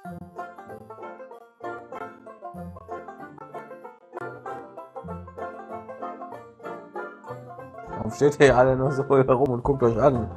Warum steht ihr alle nur so herum und guckt euch an?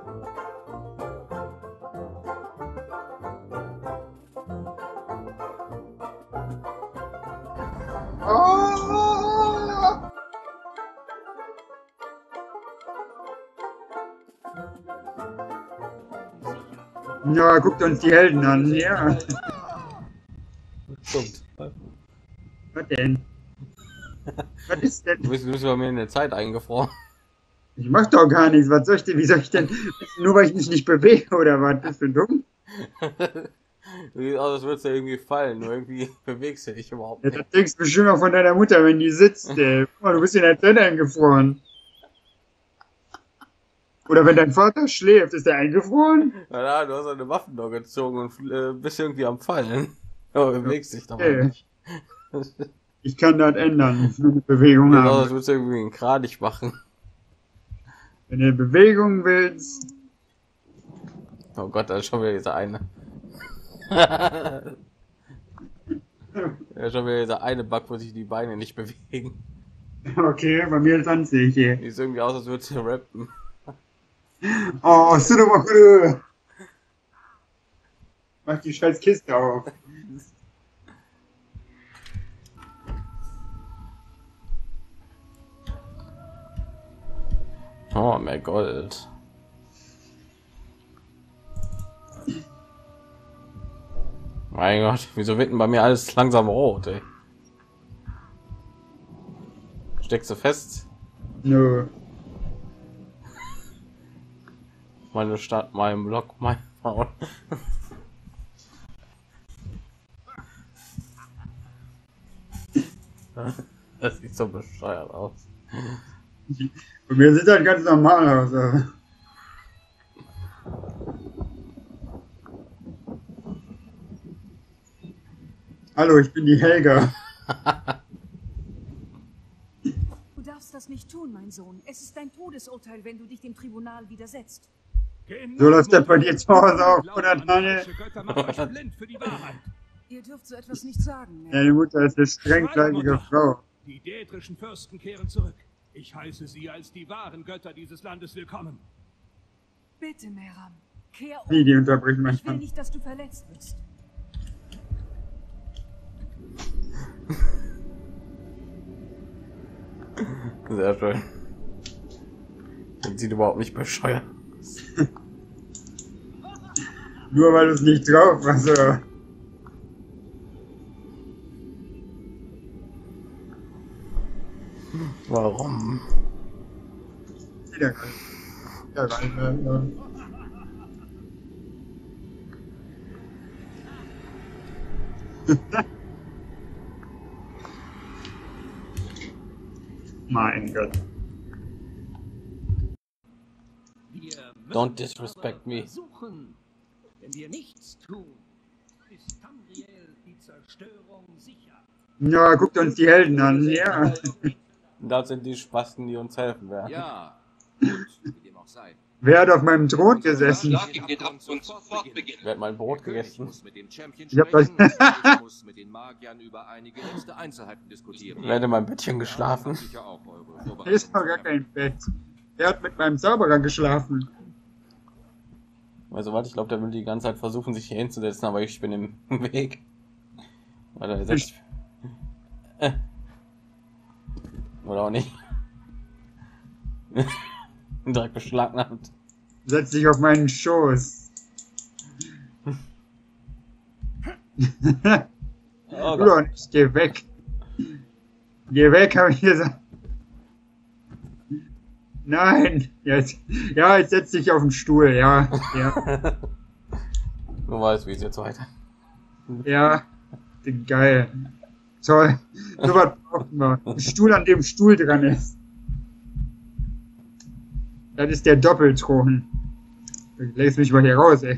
Ja, guckt uns die Helden an, ja. Stimmt. Was denn? Was ist denn? Du bist bei mir in der Zeit eingefroren. Ich mach doch gar nichts. Was soll ich denn? Wie soll ich denn? Nur weil ich mich nicht bewege oder was? Bist du dumm? Sieht aus, als würdest du irgendwie fallen, nur irgendwie bewegst du dich überhaupt Ja, nicht. das denkst du bestimmt auch von deiner Mutter, wenn die sitzt. Guck mal, du bist in der Zeit eingefroren. Oder wenn dein Vater schläft, ist er eingefroren? Ja, du hast eine Waffe da gezogen und bist irgendwie am Fallen. Aber bewegst dich doch Okay. nicht. Ich kann das ändern, wenn du eine Bewegung Sieht aus, haben. als würdest du irgendwie einen Kranich machen. Wenn du Bewegung willst. Oh Gott, da ist schon wieder dieser eine. Ja, schon wieder dieser eine Bug, wo sich die Beine nicht bewegen. Okay, bei mir ist es nicht hier. Sieht irgendwie aus, als würdest du rappen. Oh, Sudomaku! Mach die scheiß Kiste auf. Oh, mehr Gold. Mein Gott, wieso wird denn bei mir alles langsam rot, ey? Steckst du fest? Nö. Meine Stadt, mein Block, mein Maul. Das sieht so bescheuert aus. Bei mir sieht das ganz normal aus. Aber. Hallo, ich bin die Helga. Du darfst das nicht tun, mein Sohn. Es ist ein Todesurteil, wenn du dich dem Tribunal widersetzt. So läuft das bei dir zu Hause auch, oder Daniel? Ihr dürft so etwas nicht sagen. Deine Mutter ist eine strenggläubige Frau. Die dätrischen Fürsten kehren zurück. Ich heiße sie als die wahren Götter dieses Landes willkommen. Bitte, Meram, kehr um. Wie, die unterbricht Ich will manchmal. nicht, dass du verletzt wirst. Sehr schön. Das sieht überhaupt nicht bescheuert. Nur weil du es nicht drauf hast, oder? Warum? Wieder rein. Ja, rein. Mein Gott. Don't disrespect me. Versuchen. Wenn wir nichts tun, ist Tamriel die Zerstörung sicher. Ja, guckt uns die Helden an, ja. Das sind die Spasten, die uns helfen werden. Ja, gut, wie dem auch sei. Wer hat auf meinem Thron gesessen? Schlag ihn den ab und sofort beginnen. Wer hat mein Brot Der König gegessen? muss mit dem Champion Ich hab das- sprechen und ich muss mit den Magiern über einige letzte Einzelheiten diskutieren. Wer hat in meinem Bettchen geschlafen? Habt sicher auch eure Hier ist noch gar Vorbereitungen kein Bett. Er hat mit meinem Zauberer geschlafen. Also warte, ich glaube, der will die ganze Zeit versuchen, sich hier hinzusetzen, aber ich bin im Weg. Warte, er setzt... Oder auch nicht. Direkt beschlagnahmt. Setz dich auf meinen Schoß. Oh Du Gott. doch nicht, geh weg. Geh weg, habe ich gesagt. Nein. Jetzt setz dich auf den Stuhl, ja. Ja. Du weißt, wie es jetzt weiter. Ja. Geil. Toll. So was brauchen wir. Ein Stuhl, an dem Stuhl dran ist. Das ist der Doppelthron. Lässt mich mal hier raus, ey.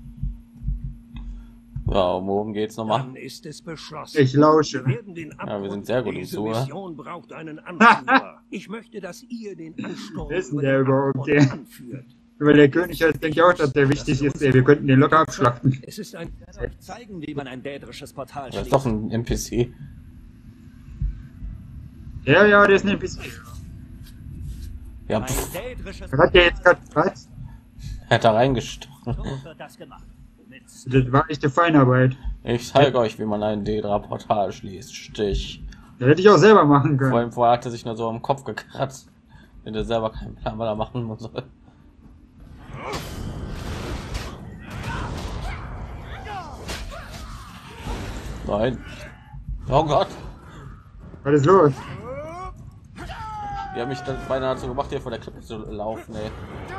Ja, worum geht's nochmal? Dann ist es beschlossen. Ich lausche. Wir werden den Ja, wir Abgrund- sind sehr gut im Diese Suche. Mission braucht einen Anführer. Ich möchte, dass ihr den Ansturm Wer ist denn über der den überhaupt, Abgrund der? anführt. Weil der König halt denkt ja auch, dass der wichtig ist, ey. Wir könnten den locker abschlachten. Es ist ein... Ich werde euch zeigen, wie man ein dädrisches Portal Das ist schließt. doch ein NPC. Ja, ja, der ist ein NPC. Ja, Ein pff, dädrisches Was hat der jetzt gerade was? hat da reingestochen. So wird das gemacht. Mit Das war echte Feinarbeit. Ich zeige euch, wie man ein Dedra-Portal schließt. Stich. Das hätte ich auch selber machen Vor können. allem vorher hat er sich nur so am Kopf gekratzt. Hätte selber keinen Plan, was er machen soll. Nein. Oh Gott. Was ist los? Die haben mich dann beinahe dazu gemacht, hier vor der Klippe zu laufen, ey.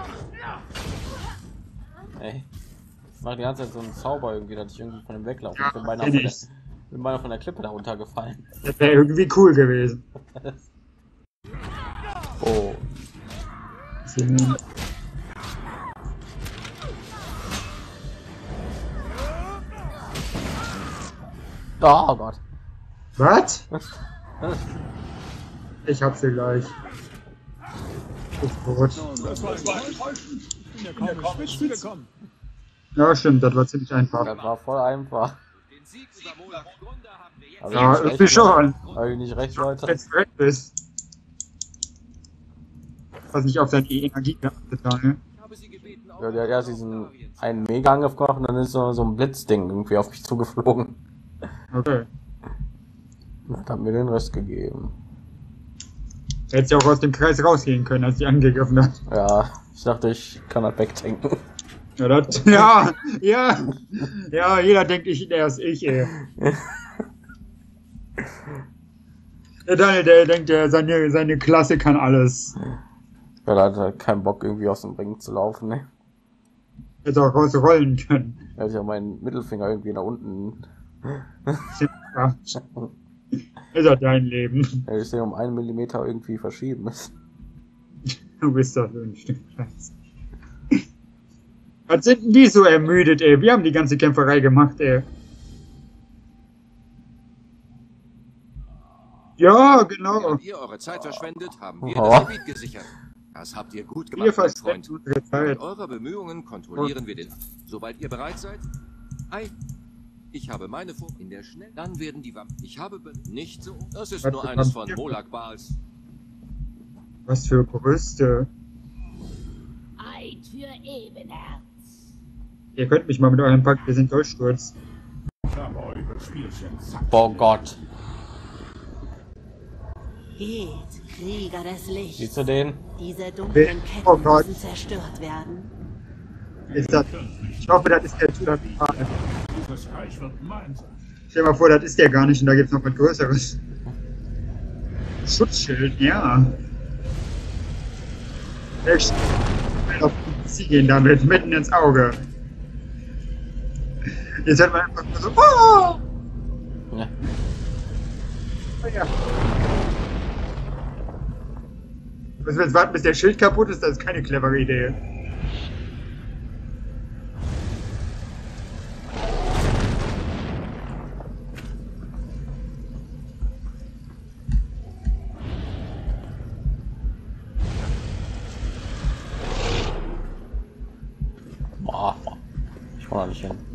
Ey. Ich mache die ganze Zeit so einen Zauber irgendwie, dass ich irgendwie von dem weglaufe. Ja, Ich bin beinahe von der Klippe da runtergefallen. Das wäre irgendwie cool gewesen. Oh. Oh Gott. Was? Ich hab sie gleich. Ist tot. Ja, stimmt, das war ziemlich einfach. Das war voll einfach. Den Sieg über Molag Grunde haben wir jetzt. Also Ja, nicht irgendwie recht, schon. Habe ich nicht recht, Leute? Wenn du recht bist. Was nicht auf seine Energie geachtet habe. Ich habe sie gebeten, Ja, der hat erst diesen einen Mega-Angriff gemacht und dann ist so ein Blitzding irgendwie auf mich zugeflogen. Okay. Und hat mir den Rest gegeben. Hätte sie auch aus dem Kreis rausgehen können, als sie angegriffen hat. Ja, ich dachte, ich kann das wegtanken. Ja, das, ja, ja, ja, jeder denkt, der ist ich, ey. Der Daniel, der denkt, seine Klasse kann alles. Ja, da hat halt keinen Bock, irgendwie aus dem Ring zu laufen, ne? Hätte auch rausrollen können. Da hätte ich auch meinen Mittelfinger irgendwie nach unten. Ja. Ist auch dein Leben. Hätte ich den um 1 Millimeter irgendwie verschieben müssen. Du bist doch so ein Stück Scheiße. Was sind denn die so ermüdet, ey? Wir haben die ganze Kämpferei gemacht, ey. Ja, genau. Während ihr eure Zeit verschwendet, haben wir Oh. das Gebiet gesichert. Das habt ihr gut Wir gemacht, mein verschwenden Freund. unsere Zeit. Mit eurer Bemühungen kontrollieren wir den. Sobald ihr bereit seid. Ei. Ich habe meine Vor... In der Schnell... Dann werden die Wampen... Ich habe... Nicht so... Das ist Was nur für eines von Vampire? Molag Bals. Was für Brüste. Eid für Ebenherz. Ihr könnt mich mal mit eurem Pakt, wir sind Dolchsturz. Boah Gott. Geht, Krieger des Lichts. Siehst du den? Diese dunklen Oh Ketten Gott. müssen zerstört werden. Ist das, ich hoffe, das ist der Typ. Stell dir mal vor, das ist der gar nicht und da gibt's noch was Größeres. Schutzschild, ja. Ich will auf sie gehen damit, mitten ins Auge. Jetzt hört man einfach nur so, oh! Ja. Oh ja. Müssen wir jetzt warten, bis der Schild kaputt ist? Das ist keine clevere Idee. Boah. Ich komme noch nicht hin.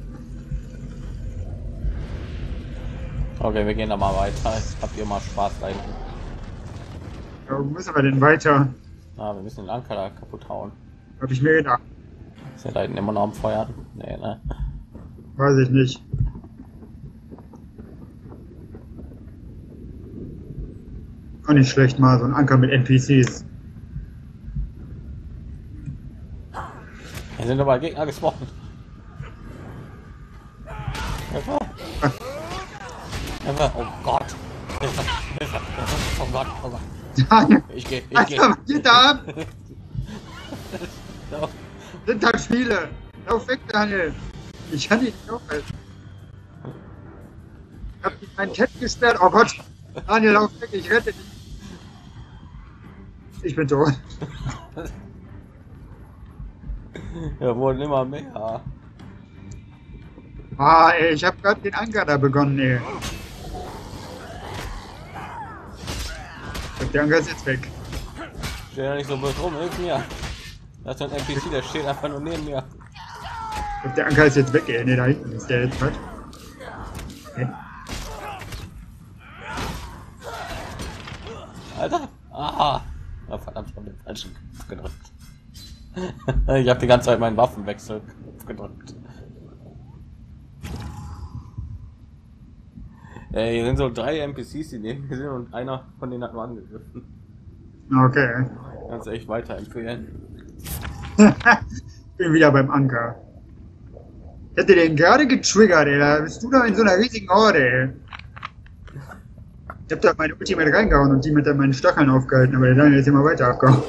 Okay, wir gehen da mal weiter. Habt ihr mal Spaß da hinten? Ja, wo müssen wir denn weiter? Ah, wir müssen den Anker da kaputt hauen. Hab ich mir gedacht. Ist ja da hinten immer noch am Feuer? Nee, ne? Weiß ich nicht. Auch nicht schlecht mal, so ein Anker mit NPCs. Hier sind aber Gegner gespawnt. Hilfe! Hilfe! Oh Gott! Hilfe! Hilfe! Oh Gott! Oh Gott! Daniel, Ich geh! Alter, was geht da ab? So. Sind da Spiele? Lauf weg, Daniel! Ich kann dich nicht aufhalten. Ich hab dich meinen Chat gesperrt. Oh Gott! Daniel, lauf weg, ich rette dich. Ich bin tot. Ja, wurden immer mehr. Ah, ey, ich hab grad den Anker da begonnen, ey. Der Anker ist jetzt weg. Steh ja nicht so blöd rum, hilf mir. Das ist ein NPC, der steht einfach nur neben mir. Und der Anker ist jetzt weg, ey. Ne, da hinten ist der jetzt halt. Okay. Alter! Ah! Oh, verdammt, ich hab den falschen Knopf gedrückt. Ich habe die ganze Zeit meinen Waffenwechsel gedrückt. Hier sind so 3 NPCs, die neben mir sind und einer von denen hat nur angegriffen. Okay. Kannst du echt weiterempfehlen. Bin wieder beim Anker. Ich hätte den gerade getriggert, ey. Da bist du da in so einer riesigen Horde, ey. Ich hab da meine Ultimate reingehauen und die mit meinen Stacheln aufgehalten, aber der Daniel ist immer weiter abgehauen.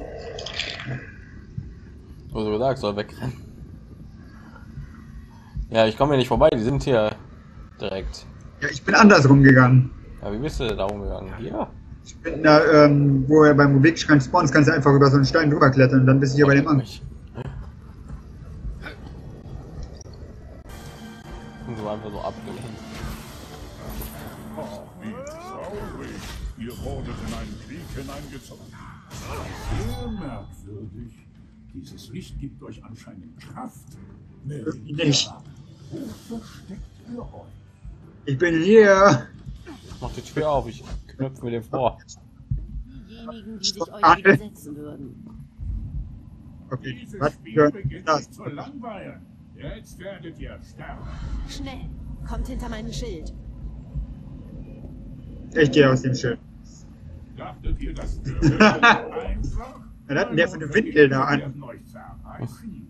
So gesagt, soll wegrennen. Ja, ich komme hier nicht vorbei, die sind hier direkt. Ja, ich bin andersrum gegangen. Ja, wie bist du da rumgegangen? Hier? Ich bin da, wo er beim Wegschrank spawnt, kannst du einfach über so einen Stein drüber klettern und dann bist du hier bei dem Anker. Und so einfach so abgelehnt. Oh, wie traurig. Ihr wurdet in einen Krieg hineingezogen. Sehr merkwürdig. Dieses Licht gibt euch anscheinend Kraft. Nicht. Wo versteckt ihr euch? Ich bin hier. Mach die Tür auf, ich knüpfe mir den vor. Diejenigen, die sich euch widersetzen würden. Okay, Dieses was Spiel für beginnt das? sich zu langweilen. Jetzt werdet ihr sterben. Schnell, kommt hinter meinen Schild. Ich gehe aus dem Schild. Dachtet ihr, das wäre so einfach? Was hat denn der für eine Windel da an? Werden euch zerreißen.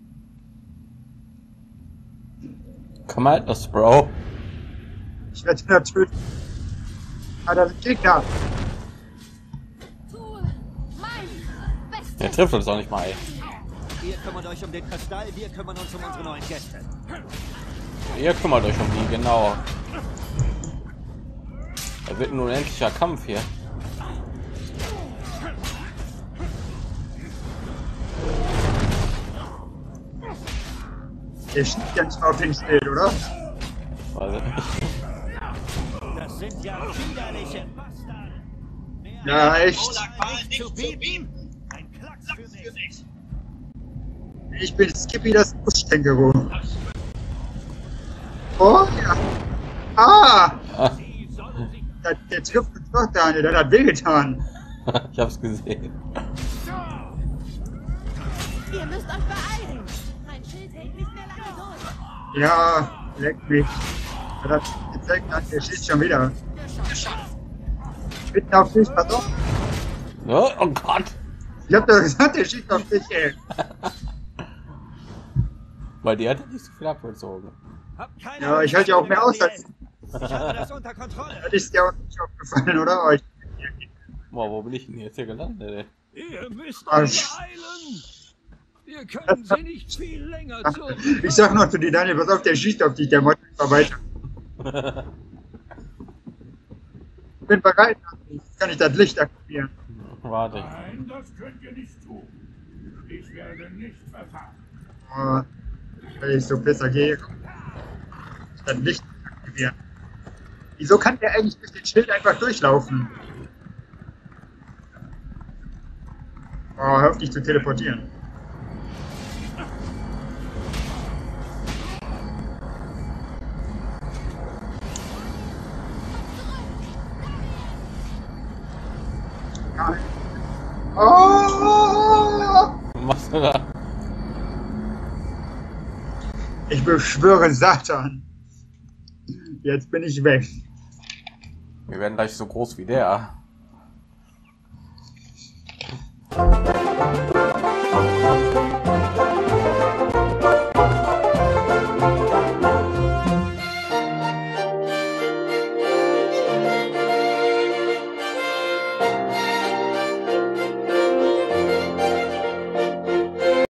Komm halt das, Bro. Ich werde ihn töten. Ah, da sind Gegner. Der trifft uns doch nicht mal, ey. Ihr kümmert euch um den Kristall, wir kümmern uns um unsere neuen Gäste. Ihr kümmert euch um die, genau. Da wird ein unendlicher Kampf hier. Der schießt ja nicht mal auf den Schild, oder? Weiß ich nicht. Das sind ja widerliche Bastarde. Ja, echt. Zu bieten. Ein Klacks für mich. Ich bin Skippy, das Buschkänguru. Oh ja. Ah! Der trifft uns doch, Daniel, der hat wehgetan. Ich hab's gesehen. Ihr müsst euch beeilen. Mein Schild hält nicht mehr lange durch. Ja, leck mich. Er hat gezeigt, der schießt schon wieder. Mitten auf dich, pass auf. Oh Gott! Ich hab doch gesagt, der schießt auf dich, ey. Weil die hat ja nicht so viel abgezogen. Ja, ich halte ja auch mehr aus als. Ich habe das unter Kontrolle. Das ist dir auch nicht aufgefallen, oder? Oh, Boah, wo bin ich denn jetzt hier gelandet, ey? Ihr müsst Ah, euch beeilen. Wir können sie nicht viel länger zurück. Ich sag noch zu dir, Daniel, pass auf, der schießt auf dich, der Mod war weiter. Ich bin bereit, jetzt kann ich das Licht aktivieren. Warte. Nein, das könnt ihr nicht tun. Ich werde nicht verfahren. Oh, weil ich so besser gehe. Das Licht aktivieren. Wieso kann der eigentlich durch den Schild einfach durchlaufen? Oh, hör auf dich zu teleportieren. Nein. Oh! Was machst du da? Ich beschwöre Satan. Jetzt bin ich weg. Wir werden gleich so groß wie der.